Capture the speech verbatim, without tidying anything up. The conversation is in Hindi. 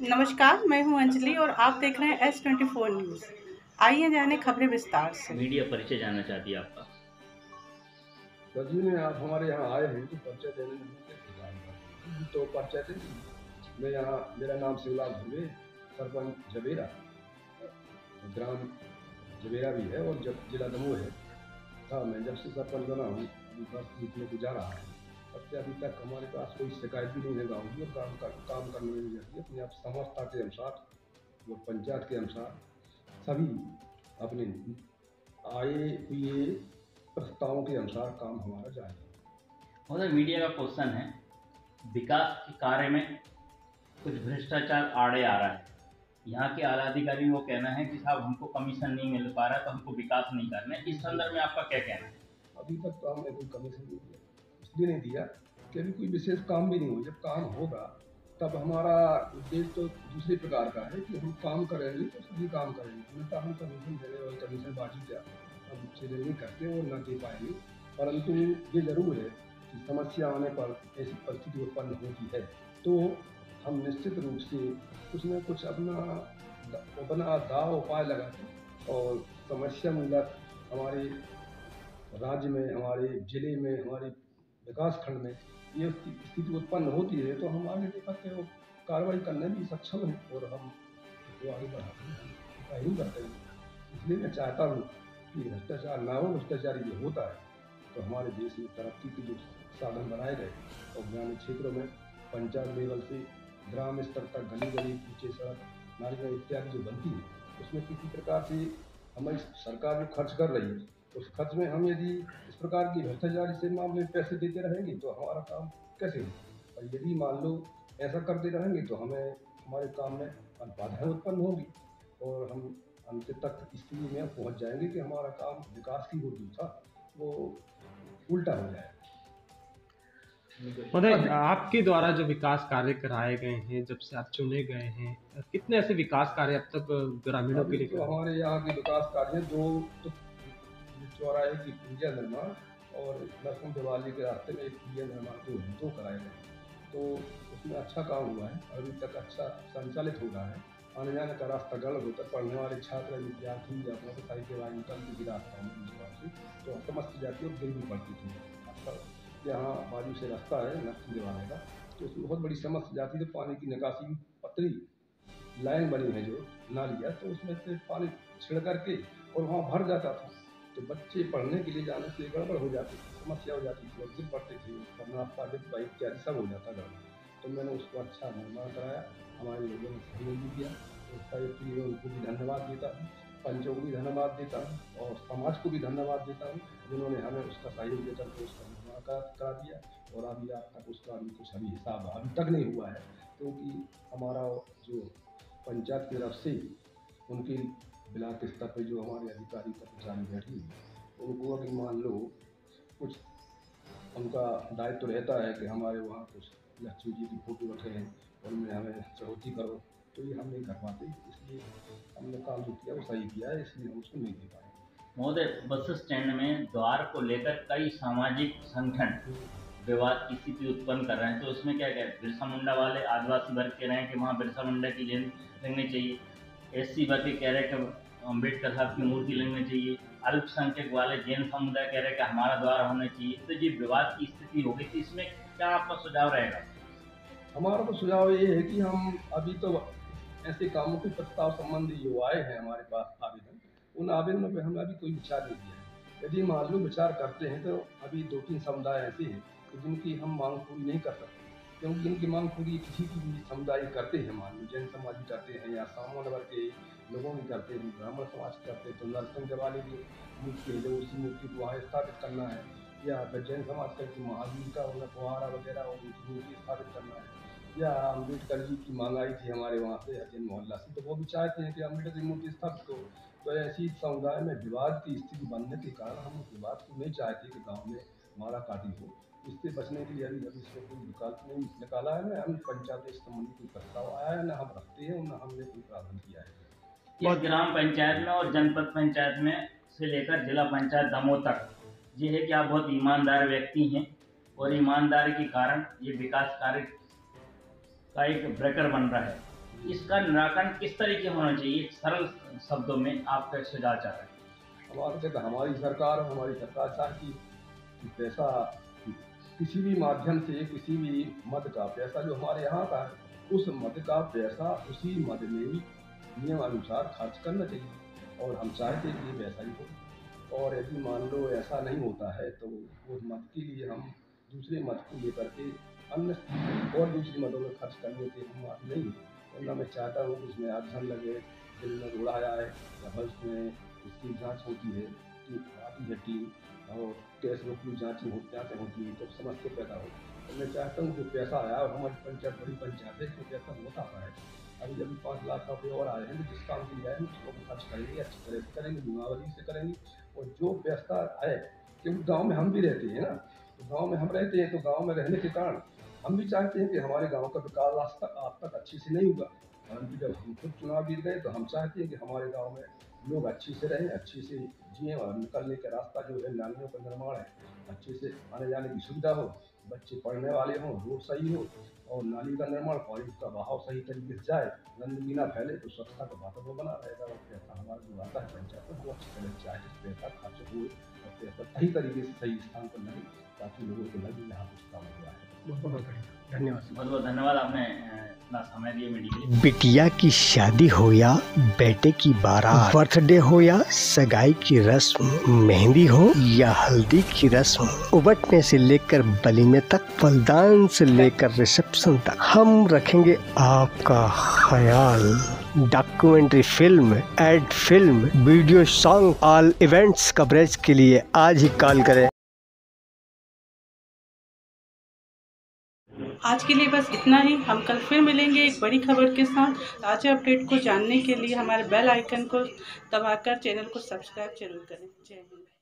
नमस्कार, मैं हूं अंजलि और आप देख रहे हैं एस ट्वेंटी फोर न्यूज़। आइए जाने खबरें विस्तार से। मीडिया परिचय जानना चाहती है आपका। सजी में आप हमारे यहाँ आए हैं तो परिचय देने में मुझे इंतजार कर तो परिचय दे दीजिए। मैं यहाँ, मेरा नाम शिवलाल धुर्वे, सरपंच जबेरा, ग्राम जबेरा भी है और जब जिला दमोह है। हाँ, मैं जब से सरपंच बना हूँ अभी बस जीतने को जा रहा है। तब से अभी तक हमारे पास कोई शिकायत भी नहीं है गाँव की, और काम कर, काम करने में भी जाती है अपने आप समझता के अनुसार और पंचायत के अनुसार सभी अपने आए हुए प्रस्तावों के अनुसार काम हमारा जाएगा। मतलब मीडिया का क्वेश्चन है, विकास के कार्य में कुछ भ्रष्टाचार आड़े आ रहा है। यहाँ के आला अधिकारी वो कहना है कि साहब हमको कमीशन नहीं मिल पा रहा तो हमको विकास नहीं करना है। इस संदर्भ में आपका क्या कहना है? अभी तक तो हमने कोई कमीशन नहीं दिया, इसलिए नहीं दिया कि अभी कोई विशेष काम भी नहीं हो। जब काम होगा तब हमारा उद्देश्य तो दूसरे प्रकार का है कि हम काम करेंगे तो सभी काम करेंगे, अन्यथा हम कमीशन देने वाले कमीशन बाजी क्या हम चीज़ें नहीं करते और न दे पाएंगे। परंतु ये जरूर है कि समस्या आने पर ऐसी परिस्थिति उत्पन्न होती है तो हम निश्चित रूप से कुछ न कुछ अपना अपना दाव उपाय लगाते और समस्या मूलक हमारे राज्य में, हमारे जिले में, हमारे विकास खंड में ये स्थिति उत्पन्न होती है तो हम आगे देखते हैं कार्रवाई करने में सक्षम हैं और हम वो आगे बढ़ाते हैं, ही करते हैं। इसलिए मैं चाहता हूँ कि भ्रष्टाचार ना हो। भ्रष्टाचार ये होता है तो हमारे देश में तरक्की के जो साधन बनाए गए और ग्रामीण क्षेत्रों में पंचायत लेवल से ग्राम स्तर तक गली गली ऊँचे सड़क नालियाँ इत्यादि जो बनती है उसमें किसी प्रकार से हमारी सरकार जो खर्च कर रही है उस खर्च में हम यदि इस प्रकार की भ्रष्टाचार से मामले में पैसे देते रहेंगे तो हमारा काम कैसे होगा। और यदि मान लो ऐसा करते रहेंगे तो हमें हमारे काम में बाधाएं उत्पन्न होगी और हम अंत तक स्थिति में पहुंच जाएंगे कि हमारा काम विकास की वो जो था वो उल्टा हो जाएगा। मतलब आपके द्वारा जो विकास कार्य कराए गए हैं जब से आप चुने गए हैं, कितने ऐसे विकास कार्य अब तक ग्रामीणों के लिए? तो हमारे यहाँ के विकास कार्य दो तो चौराहे की पुलिया निर्माण और लक्ष्मण दिवाली के रास्ते में एक पुलिया निर्माण दो है दो कराए गए तो उसमें अच्छा काम हुआ है। अभी तक अच्छा संचालित हो रहा है। आने जाने का रास्ता गलत होता है, पढ़ने वाले छात्र विद्यार्थी जाते हैं सारी सेवाएँ निकलती थी रास्ता में तो समझती जाती है और गिर भी पड़ती थी। यहाँ बाजू से रास्ता है लक्ष्मण दिवाली का तो उसमें बहुत बड़ी समस्या जाती है। पानी की निकासी की पतली लाइन बनी है जो नालियाँ, तो उसमें से पानी छिड़ करके और वहाँ भर जाता था तो बच्चे पढ़ने के लिए जाने से गड़बड़ हो जाती थी, समस्या हो जाती थी और गिर पड़ते थे, नाश्ता बाइक इत्यादि सब हो जाता गड़बड़। तो मैंने उसको अच्छा निर्माण कराया, हमारे लोगों ने सहयोग भी दिया, उसका एक लिए उनको भी धन्यवाद देता हूँ, पंचों को भी धन्यवाद देता हूँ और समाज को भी धन्यवाद देता हूँ जिन्होंने हमें उसका सहयोग देकर के उसका निर्माण करा दिया। और अभी आज तक उसका अभी कुछ अभी हिसाब अभी तक नहीं हुआ है क्योंकि हमारा जो पंचायत की तरफ से उनकी ब्लॉक स्तर पर जो हमारे अधिकारी कर्मचारी बैठे हैं उनको अभी मान लो कुछ उनका दायित्व तो रहता है कि हमारे वहाँ कुछ लक्ष्मी जी की फोटो रखें और उनमें हमें चढ़ौती करो, तो ये हम नहीं कर पाते। इसलिए हमने काम जो किया वो सही किया है, इसलिए हम उसको नहीं दे पाए। महोदय, बस स्टैंड में द्वार को लेकर कई सामाजिक संगठन विवाद की स्थिति उत्पन्न कर रहे हैं, तो उसमें क्या कहते हैं? बिरसा मुंडा वाले आदिवासी वर्ग कह रहे हैं कि वहाँ बिरसा मुंडा की लेन लगनी चाहिए, एस सी वर्ग कह रहे हैं कि अम्बेडकर साहब की मूर्ति लगनी चाहिए, अल्पसंख्यक वाले जैन समुदाय कह रहे हैं कि हमारा द्वार होना चाहिए। तो ये विवाद की स्थिति हो गई थी, इसमें क्या आपका सुझाव रहेगा? हमारा तो सुझाव ये है कि हम अभी तो ऐसे कामों के प्रस्ताव संबंधी जो आए हैं हमारे पास आवेदन, उन आवेदनों पर हमने अभी कोई विचार नहीं किया है। यदि मान लो विचार करते हैं तो अभी दो तीन समुदाय ऐसे हैं जिनकी हम मांग पूरी नहीं कर सकते क्योंकि जिनकी मांग पूरी किसी की भी समुदाय करते हैं, मान लो जैन समाज करते हैं या सामान्य वर्ग के लोगों भी करते हैं, ब्राह्मण समाज करते हैं तो नरसिंह दिवाली की मूर्ति है जो उसी मूर्ति को वहाँ स्थापित करना है, या फिर जैन समाज करके महावीर का उन्हें फुहारा वगैरह और उनकी मूर्ति स्थापित करना है, या अम्बेडकर जी की मांग आई थी हमारे वहाँ से अजैन मोहल्ला से तो वो भी चाहते हैं कि अम्बेडकर की मूर्ति स्थापित हो। तो ऐसी समुदाय में विवाद की स्थिति बनने के कारण हम उस विवाद को नहीं चाहते कि गाँव में मारा काटी हो। इससे बचने के लिए अभी अभी इसमें कोई विकल्प नहीं निकाला है, ना हम पंचायत से संबंधित कोई प्रस्ताव आया है, ना हम रखते हैं, ना हमने कोई प्रावधान किया है। इस ग्राम पंचायत में और जनपद पंचायत में से लेकर जिला पंचायत दमोह तक ये है कि आप बहुत ईमानदार व्यक्ति हैं और ईमानदारी के कारण ये विकास कार्य का एक ब्रेकर बन रहा है। इसका निराकरण किस तरीके होना चाहिए, सरल शब्दों में आप क्या सुझाव चाह रहे हैं? हमारे कहते हमारी सरकार हमारी सरकार चाहती कि पैसा किसी भी माध्यम से किसी भी मद का पैसा जो हमारे यहाँ का है उस मद का पैसा उसी मद में ही नियम अनुसार खर्च करना चाहिए और हम चाहते हैं कि वैसा ही हो। और यदि मान लो ऐसा नहीं होता है तो उस मद के लिए हम दूसरे मद को लेकर के अन्य और दूसरी मदों में खर्च करने के हम बात नहीं है। वरना मैं चाहता हूँ कि इसमें अध्ययन लगे, दिल में उड़ाया है या बस में इसकी जाँच होती है कि आती है टीम और कैश बुक की जाँच जाँचें होती है जब समस्या पैदा हो। तो मैं चाहता हूँ कि पैसा आया और हमारी पंचायत बड़ी पंचायत है तो पैसा होता है। अभी जब पाँच लाख का रुपये और आए हैं तो जिस काम के लिए आए हैं उसको खर्च करेंगे, अच्छी तरह से करेंगे, बीमावली से करेंगे। और जो पैसा आए क्योंकि गाँव में हम भी रहते हैं ना, तो गाँव में हम रहते हैं तो गाँव में रहने के कारण हम भी चाहते हैं कि हमारे गांव का विकास आज तक आज तक अच्छे से नहीं हुआ। परंतु जब हम खुद चुनाव जीत गए तो हम चाहते हैं कि हमारे गांव में लोग अच्छे से रहें, अच्छे से जिए और निकलने का रास्ता जो है नालियों का निर्माण है, अच्छे से आने जाने की सुविधा हो, बच्चे पढ़ने वाले हों, रोड सही हो और नाली का निर्माण, पानी का बहाव सही तरीके से जाए, गंदगी ना फैले तो स्वच्छता का वातावरण बना रहेगा। और पैसा हमारा जो आता है पंचायत में वो अच्छी तरह से चाहे पैसा खर्च हुए और पैसा सही तरीके से सही स्थान पर लगे ताकि लोगों को लगे यहाँ कुछ काम हुआ है। बहुत धन्यवाद। बहुत बहुत धन्यवाद, आपने इतना समय दिया मीडिया के लिए। बिटिया की शादी हो या बेटे की बारात, बर्थडे हो या सगाई की रस्म, मेहंदी हो या हल्दी की रस्म, उबटने से लेकर वलीमे तक, फलदान से लेकर रिसेप्शन तक, हम रखेंगे आपका ख्याल। Documentary film, ad film, video, song, all events coverage के लिए आज ही कॉल करें। आज के लिए बस इतना ही। हम कल फिर मिलेंगे एक बड़ी खबर के साथ। ताज़ा अपडेट को जानने के लिए हमारे बेल आइकन को दबाकर चैनल को सब्सक्राइब जरूर करें। जय हिंद।